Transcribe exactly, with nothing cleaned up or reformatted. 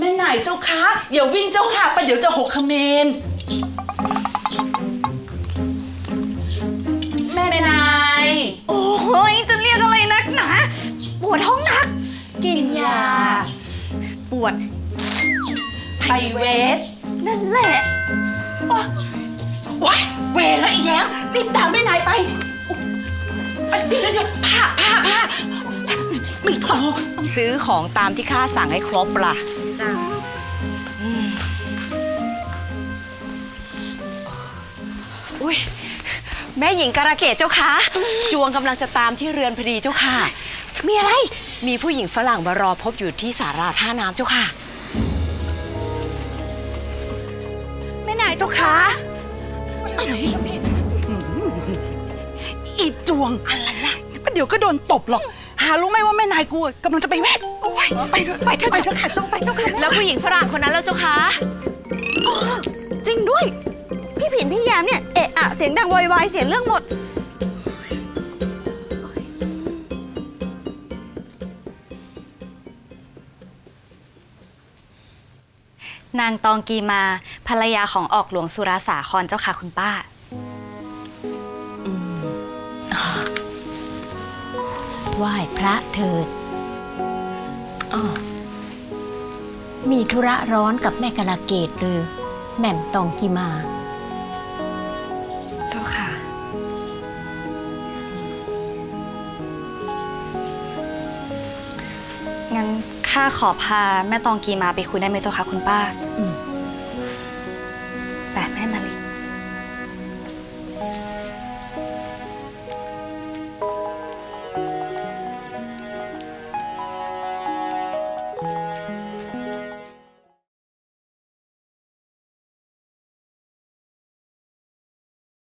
ม่นายเจ้าคะอย่าวิ่งเจ้าค่ะประเดี๋ยวจะหกเขมรแม่นายโอ้ยจะเรียกอะไรนักหนาปวดท้องนักกินยาปวดไปเวทนั่นแหละว้ายเวรแล้วอีแย้มรีบตามแม่นายไปเดี๋ยวเดี๋ยวผ้าผ้าผ้าไม่พอซื้อของตามที่ข้าสั่งให้ครบล่ะจ้าอุ้ยแม่หญิงการะเกดเจ้าค่ะจวงกำลังจะตามที่เรือนพอดีเจ้าค่ะมีอะไรมีผู้หญิงฝรั่งมารอพบอยู่ที่ศาลาท่าน้ำเจ้าค่ะแม่นายเจ้าค่ะอะไรอีจวงอะไรล่ะเดี๋ยวก็โดนตบหรอกหารู้ไหมว่าแม่นายกูกำลังจะไปเวทไปเถอะไปเถอะไปเถอะค่ะจงไปเจ้าค่ะแล้วผู้หญิงฝรั่งคนนั้นแล้วเจ้าค่ะอ๋อจริงด้วยพี่ผินพี่แยมเนี่ยเอะอะเสียงดังวอยวายเสียงเรื่องหมดนางตองกีมาภรรยาของออกหลวงสุราสาครเจ้าค่ะคุณป้าไหว้พระเถิดมีธุระร้อนกับแม่กะลาเกตหรือแหม่มตองกีมาเจ้าค่ะงั้นข้าขอพาแม่ตองกีมาไปคุยได้ไหมเจ้าค่ะคุณป้าแต่แม่มาลิ